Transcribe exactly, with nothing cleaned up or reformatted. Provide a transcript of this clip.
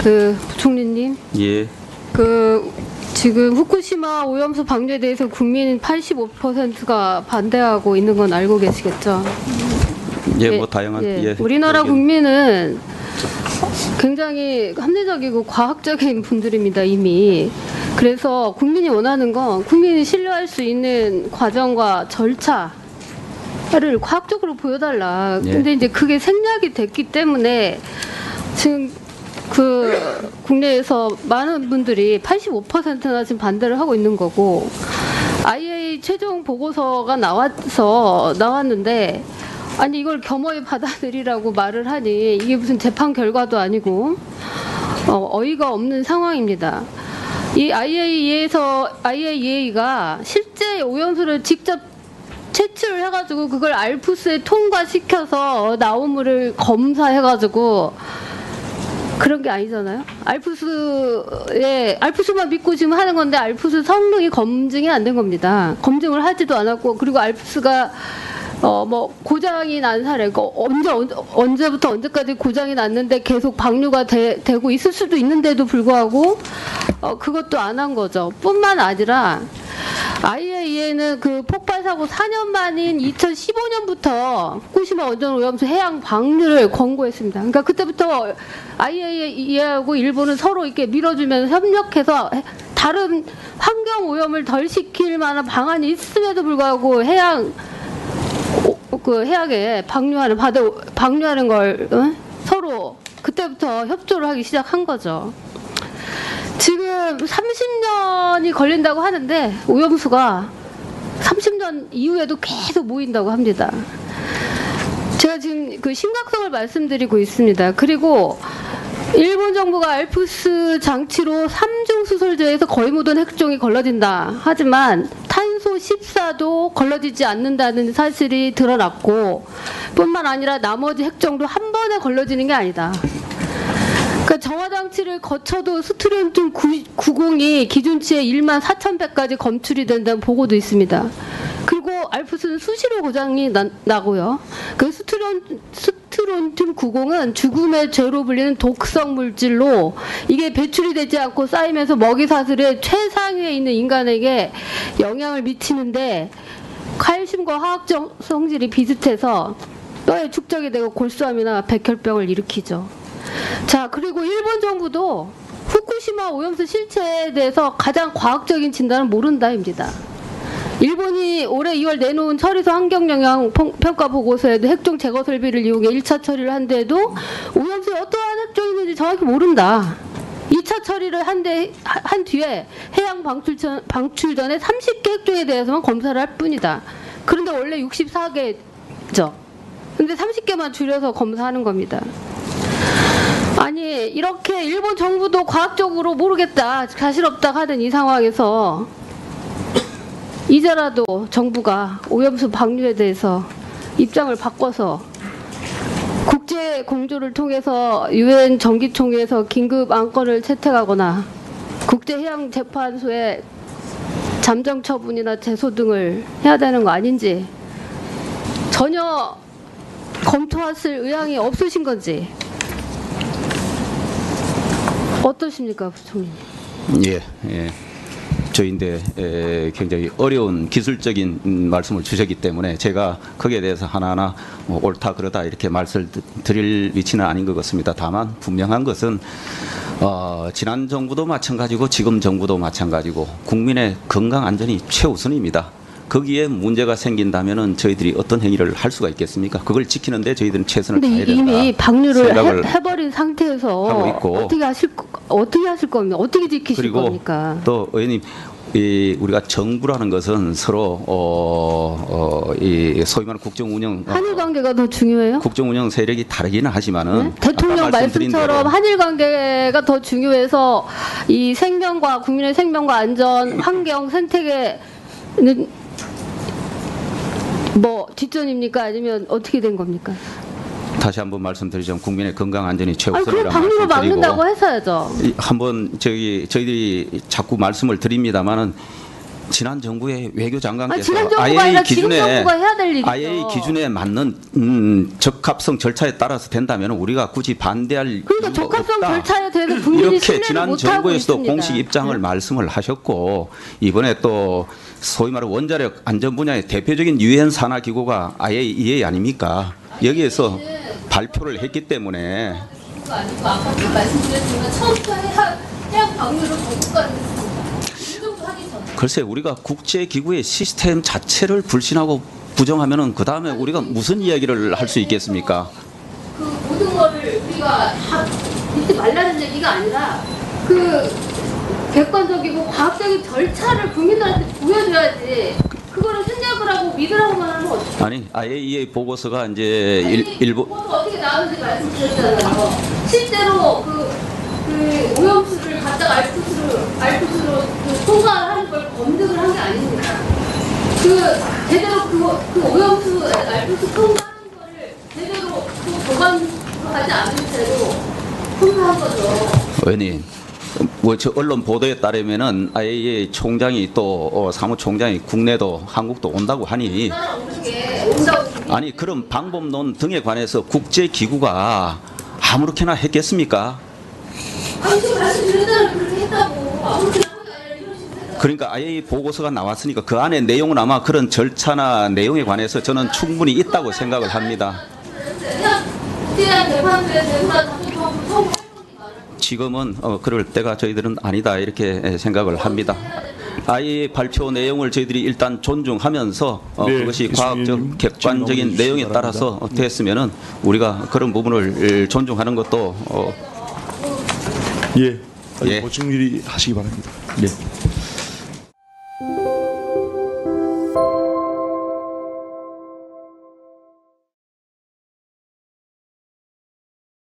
그 부총리님. 예. 그 지금 후쿠시마 오염수 방류에 대해서 국민 팔십오 퍼센트가 반대하고 있는 건 알고 계시겠죠? 예, 뭐 다양한. 예. 예. 우리나라 의견. 국민은 굉장히 합리적이고 과학적인 분들입니다, 이미. 그래서 국민이 원하는 건 국민이 신뢰할 수 있는 과정과 절차를 과학적으로 보여달라. 예. 근데 이제 그게 생략이 됐기 때문에 지금 그 국내에서 많은 분들이 팔십오 퍼센트나 지금 반대를 하고 있는 거고, 아이에이이에이 최종 보고서가 나와서 나왔는데 아니 이걸 겸허히 받아들이라고 말을 하니 이게 무슨 재판 결과도 아니고 어, 어이가 없는 상황입니다. 이 아이에이이에이에서 아이에이이에이가 실제 오염수를 직접 채취를 해가지고 그걸 알프스에 통과시켜서 나온 물을 검사해가지고 그런 게 아니잖아요. 알프스에 알프스만 믿고 지금 하는 건데 알프스 성능이 검증이 안 된 겁니다. 검증을 하지도 않았고, 그리고 알프스가 어 뭐 고장이 난 사례, 언제 언제부터 언제까지 고장이 났는데 계속 방류가 되, 되고 있을 수도 있는데도 불구하고 어 그것도 안 한 거죠. 뿐만 아니라 아이에이이에이는 그 폭발 사고 사 년 만인 이천십오 년부터 후쿠시마 원전 오염수 해양 방류를 권고했습니다. 그러니까 그때부터 아이에이이에이하고 일본은 서로 이렇게 밀어주면서 협력해서 다른 환경 오염을 덜 시킬 만한 방안이 있음에도 불구하고 해양 그 해양에 방류하는 바다 방류하는 걸 어? 서로 그때부터 협조를 하기 시작한 거죠. 지금 삼십 년이 걸린다고 하는데 오염수가 삼십 년 이후에도 계속 모인다고 합니다. 제가 지금 그 심각성을 말씀드리고 있습니다. 그리고 일본 정부가 알프스 장치로 삼중 수솔제에서 거의 모든 핵종이 걸러진다 하지만 탄소 십사도 걸러지지 않는다는 사실이 드러났고, 뿐만 아니라 나머지 핵종도 한 번에 걸러지는 게 아니다. 그러니까 정화 장치를 거쳐도 스트론튬 구십이 기준치의 일만 사천 배까지 검출이 된다는 보고도 있습니다. 그리고 알프스는 수시로 고장이 나, 나고요. 그 스트론, 스트론튬 구십은 죽음의 죄로 불리는 독성 물질로 이게 배출이 되지 않고 쌓이면서 먹이 사슬의 최상위에 있는 인간에게 영향을 미치는데 칼슘과 화학적 성질이 비슷해서 뼈에 축적이 되고 골수암이나 백혈병을 일으키죠. 자, 그리고 일본 정부도 후쿠시마 오염수 실체에 대해서 가장 과학적인 진단은 모른다입니다. 일본이 올해 이월 내놓은 처리소 환경영향 평가 보고서에도 핵종 제거 설비를 이용해 일 차 처리를 한 데에도 오염수에 어떠한 핵종이 있는지 정확히 모른다. 이 차 처리를 한, 데, 한 뒤에 해양 방출, 전, 방출 전에 삼십 개 핵종에 대해서만 검사를 할 뿐이다. 그런데 원래 육십사 개죠. 근데 삼십 개만 줄여서 검사하는 겁니다. 아니 이렇게 일본 정부도 과학적으로 모르겠다, 자신 없다 하는 이 상황에서 이제라도 정부가 오염수 방류에 대해서 입장을 바꿔서 국제 공조를 통해서 유엔 정기총회에서 긴급 안건을 채택하거나 국제해양재판소에 잠정 처분이나 제소 등을 해야 되는 거 아닌지, 전혀 검토하실 의향이 없으신 건지 어떠십니까, 부총리? 예, 예. 저희인데 에, 굉장히 어려운 기술적인 음, 말씀을 주셨기 때문에 제가 거기에 대해서 하나하나 뭐 옳다 그러다 이렇게 말씀을 드릴 위치는 아닌 것 같습니다. 다만 분명한 것은 어, 지난 정부도 마찬가지고 지금 정부도 마찬가지고 국민의 건강 안전이 최우선입니다. 거기에 문제가 생긴다면은 저희들이 어떤 행위를 할 수가 있겠습니까? 그걸 지키는데 저희들은 최선을 다해야 된다. 이미 방류를 해, 해버린 상태에서 하고 있고, 어떻게 하실 어떻게 하실 겁니까? 어떻게 지키실 그리고 겁니까? 또 의원님, 이 우리가 정부라는 것은 서로 어, 어, 이 소위 말하는 국정운영 한일 관계가 더 중요해요? 국정운영 세력이 다르기는 하지만은 네? 대통령 말씀처럼 한일 관계가 더 중요해서 이 생명과 국민의 생명과 안전, 환경, 생태계는 뭐 뒷전입니까? 아니면 어떻게 된 겁니까? 다시 한번 말씀드리자면 국민의 건강 안전이 아니 최우선이라고 그럼 방류를 막는다고 했어야죠. 한번 저기 저희들이 자꾸 말씀을 드립니다만은 지난 정부의 외교장관께서 아니, 지난 정부가 아니라 지금 기준에 정부가 해야 될 일이죠. 아이에이 기준에 맞는 음, 적합성 절차에 따라서 된다면 우리가 굳이 반대할 그러니까 이유가 적합성 없다. 절차에 대해서 국민이 이렇게 신뢰를 지난 못하고 정부에서도 있습니다. 공식 입장을 네. 말씀을 하셨고 이번에 또 소위 말하는 원자력 안전 분야의 대표적인 유엔 산하 기구가 아이에이이에이 아닙니까? 여기에서 발표를 했기 때문에 그거 아니고 아까도 말씀드렸지만 처음부터 해양, 해양 방류를 거부가는 했습니다. 이 정도 하기 전에. 글쎄 우리가 국제 기구의 시스템 자체를 불신하고 부정하면은 그 다음에 우리가 무슨 이야기를 할 수 있겠습니까? 그 모든 거를 우리가 다 믿지 말라는 얘기가 아니라 그 객관적이고 과학적인 절차를 국민들한테 보여줘야지 그거를 생략을 하고 믿으라고만 하면 어떡해. 아니 아이에이이에이 보고서가 이제 일, 아니, 일부 그거가 어떻게 나오는지 말씀드렸잖아요. 실제로 그, 그 오염수를 갖다가 알프스로 알프스로 그 통과하는 걸 검증을 한 게 아닙니다. 그 제대로 그, 그 오염수 알프스 통과하는 거를 제대로 그 보관하지 않은 채로 통과한 거죠. 의원님 뭐 저 언론 보도에 따르면은 아이에이이에이 총장이 또 어, 사무총장이 국내도 한국도 온다고 하니 나라 오는 게 온다고. 아니 그런 방법론 등에 관해서 국제 기구가 아무렇게나 했겠습니까? 아니 지금 말씀드렸잖아요. 그렇게 했다고. 아무렇게나 한 게 아니라 이런 식으로 했다고. 그러니까 아이에이이에이 보고서가 나왔으니까 그 안에 내용은 아마 그런 절차나 내용에 관해서 저는 충분히 있다고 생각을 합니다. 그냥 국제한 재판부에 대해서 다시 처음 처음 지금은 어, 그럴 때가 저희들은 아니다 이렇게 생각을 합니다. 아이에이이에이 발표 내용을 저희들이 일단 존중하면서 어, 네, 그것이 교수님, 과학적 객관적인 질문해 내용에 주시기 따라서 어, 됐으면은 우리가 그런 부분을 존중하는 것도 어, 예, 예. 보충 질의 하시기 바랍니다. 네.